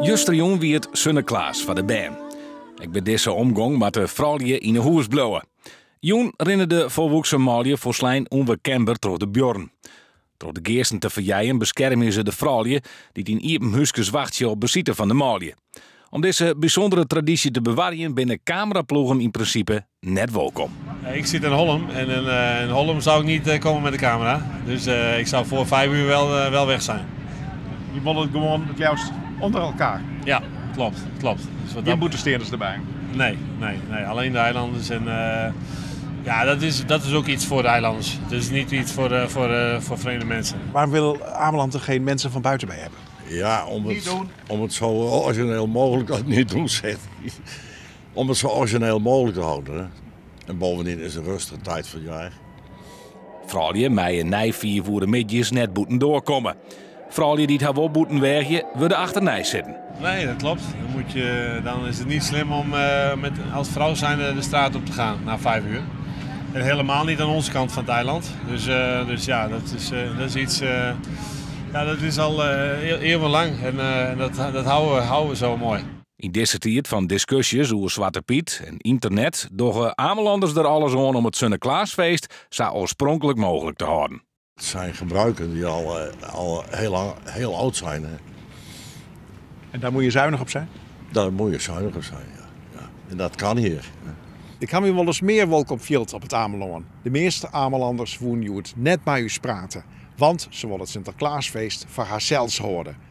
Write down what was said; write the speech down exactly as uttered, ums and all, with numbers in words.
Justerjong wie het Sinterklaas van de band. Ik ben deze omgang met de vrouwje in de hoes blowen. Joen rennen de volwassen malje voor slijn onweerkenbaar door de bjorn. Door de geesten te verjijen beschermen ze de vrouwje die in iepen huskes wachtje op bezitten van de malje. Om deze bijzondere traditie te bewaren binnen cameraploegen in principe net welkom. Ik zit in Holm en in, uh, in Holm zou ik niet uh, komen met de camera. Dus uh, ik zou voor vijf uur wel, uh, wel weg zijn. Je wil het gewoon het juist onder elkaar. Ja, klopt. klopt. Dus wat Geen dat... boetesteerders erbij. Nee, nee, nee, alleen de eilanders. En, uh, ja, dat is, dat is ook iets voor de eilanders. Dus niet iets voor, uh, voor, uh, voor vreemde mensen. Waarom wil Ameland er geen mensen van buiten bij hebben? Ja, om Niet het, doen. om het zo origineel mogelijk dat niet doen zegt. Om het zo origineel mogelijk te houden. Hè. En bovendien is een rustige tijd van het jaar. Vrouwje mij en nij vier voor de midjes net boeten doorkomen. Vrouwje die het haar wel boeten wegje, willen achter zitten. Nee, dat klopt. Dan, moet je, dan is het niet slim om uh, met, als vrouw zijn de straat op te gaan na vijf uur. En helemaal niet aan onze kant van het eiland. Dus, uh, dus ja, dat is, uh, dat is iets... Uh, ja, dat is al uh, eeuwenlang en uh, dat, dat houden, we, houden we zo mooi. In deze tijd van discussies over Zwarte Piet en internet doen Amelanders er alles aan om het Sinterklaasfeest zo oorspronkelijk mogelijk te houden. Het zijn gebruiken die al, uh, al heel, lang, heel oud zijn. Hè. En daar moet je zuinig op zijn? Daar moet je zuinig op zijn, ja. Ja. En dat kan hier. Ik heb u wel eens meer welkom vield op het Ameland. De meeste Amelanders wonen u het net bij u praten. Want ze willen het Sinterklaasfeest voor haarzelfs houden.